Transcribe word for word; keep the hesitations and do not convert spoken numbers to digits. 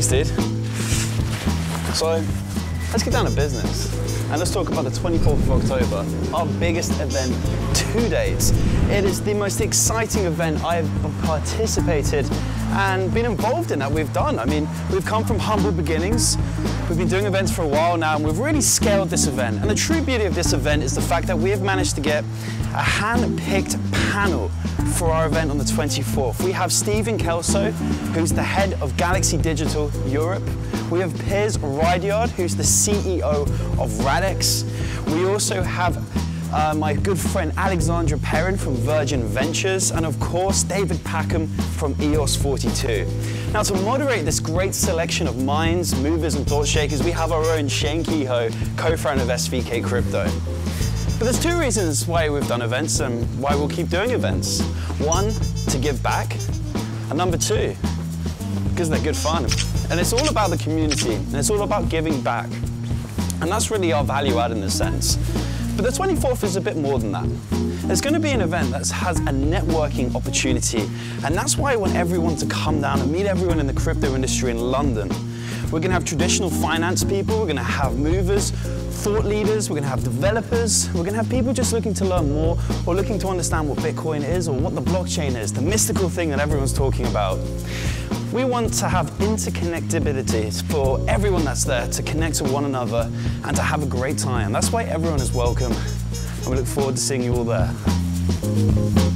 Thanks, dude. So, let's get down to business. And let's talk about the twenty-fourth of October, our biggest event to date. It is the most exciting event I've participated and been involved in that we've done. I mean, we've come from humble beginnings. We've been doing events for a while now, and we've really scaled this event. And the true beauty of this event is the fact that we have managed to get a hand-picked panel for our event on the twenty-fourth. We have Stephen Kelso, who's the head of Galaxy Digital Europe. We have Piers Ridyard, who's the C E O of Radix. We also have uh, my good friend Alexandra Perrin from Virgin Ventures, and of course David Packham from E O S forty-two. Now, to moderate this great selection of minds, movers and thought shakers, we have our own Shane Kehoe, co-founder of S V K Crypto. But there's two reasons why we've done events and why we'll keep doing events. One, to give back, and number two, because they're good fun. And it's all about the community, and it's all about giving back. And that's really our value add in this sense. But the twenty-fourth is a bit more than that. There's going to be an event that has a networking opportunity, and that's why I want everyone to come down and meet everyone in the crypto industry in London. We're going to have traditional finance people, we're going to have movers, thought leaders, we're going to have developers, we're going to have people just looking to learn more or looking to understand what Bitcoin is or what the blockchain is, the mystical thing that everyone's talking about. We want to have interconnectability for everyone that's there to connect to one another and to have a great time. That's why everyone is welcome, and we look forward to seeing you all there.